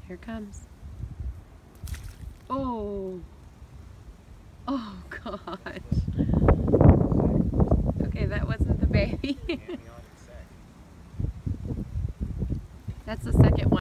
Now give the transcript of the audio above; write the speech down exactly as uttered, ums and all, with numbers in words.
Here it comes. Oh. Oh gosh. Okay, that wasn't the baby. That's the second one.